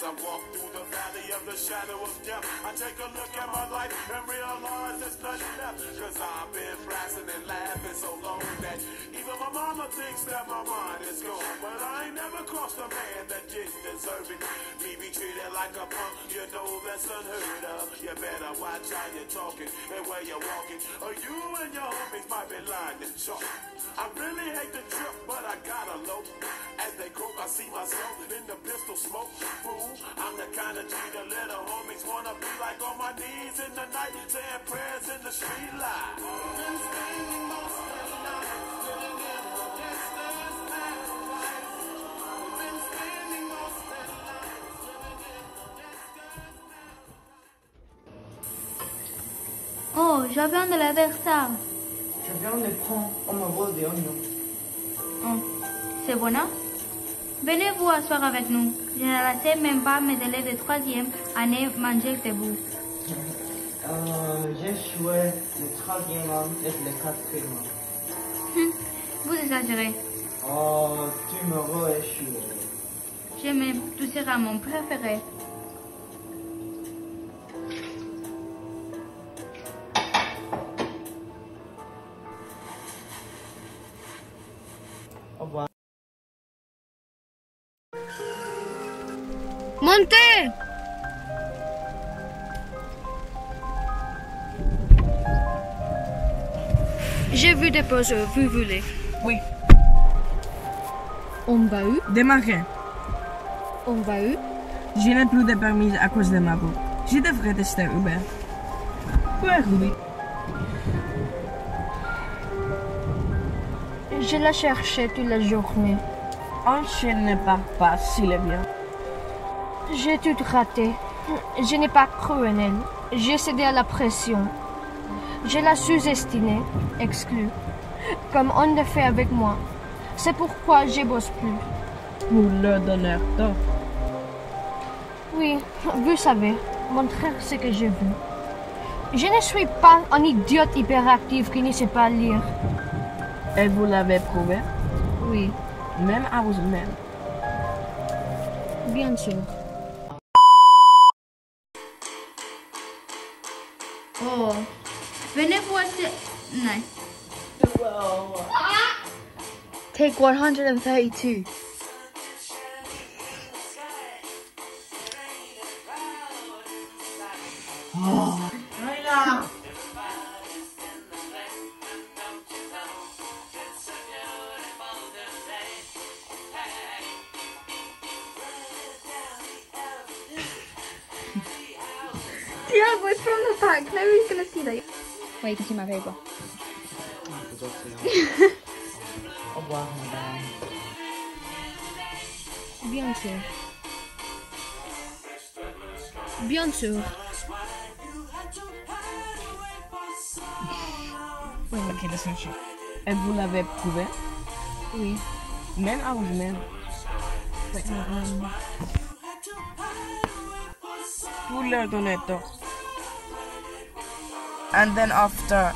I walk through the valley of the shadow of death, I take a look at my life and realize there's nothing left. Cause I've been blasting and laughing so long that even my mama thinks that my mind is gone. But I ain't never crossed a man that didn't deserve it. Me be treated like a punk, you know that's unheard of. You better watch how you're talking and where you're walking, or you and your homies might be lying to chalk. I really hate the trip, but I gotta low. As they croak, I see myself in the pistol smoke. Fool, I'm the kind of G the little homies wanna be like, on my knees in the night, saying prayers in the street light. Been spending most of the night living in the gangster's paradise. Been spending most of the night living in the gangster's paradise. Oh, je viens de laver ça. Je viens de prendre un morceau d'oignon. Oh, c'est bon, hein? Venez vous asseoir avec nous. Je ne laissais même pas mes élèves de 3e année manger debout. J'ai joué le 3e an et le 4e an. Vous exagérez. Oh, tu m'auras échoué. Je m'aime, tu seras mon préféré. Au revoir. Montez! J'ai vu des poses, vous voulez? Oui. On va où? Démarrer. On va où? Je n'ai plus de permis à cause de ma peau. Je devrais tester Uber. Où est Ruby? Je la cherchais toute la journée. Enchaîne ne part pas s'il est bien. J'ai tout raté. Je n'ai pas cru en elle. J'ai cédé à la pression. Je l'ai sous-estimée, exclue, comme on le fait avec moi. C'est pourquoi je bosse plus. Pour leur donner tort. Oui, vous savez, montrer ce que j'ai vu. Je ne suis pas un idiote hyperactif qui ne sait pas lire. Et vous l'avez prouvé? Oui, Même à vous-même. bien sûr. Oh, venez voir ce... Non. Take 132. Yeah, but from the back. Nobody's gonna see that. Wait, you can see my paper. Au revoir, madame. Bien sûr. Bien sûr. Ok, laisse-moi chercher. Et vous l'avez prouvé? Oui. Même à vous-même. Pour leur donner tort. And then after,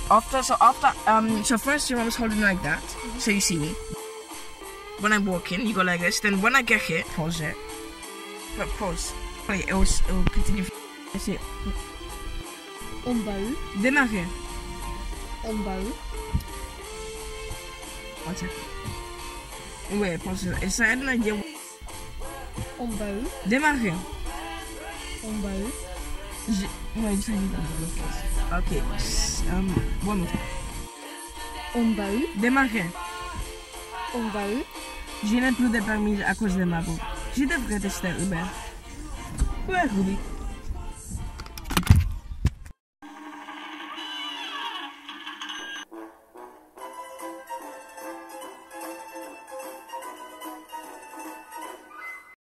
so first your mom was holding like that, so you see me. When I'm walking, you go like this. Then when I get here, pause it. But pause. Wait, it will continue. I see it. On va où? Démarrer. On va où? One second. Wait, pause it. Is that an idea? On va où? Démarrer. On va où? Wait, just need that. Okay. One more time. On va où? Démarrer. On va où? Je n'ai plus de permis à cause de ma peau. Je devrais tester Uber. Où est Ruby?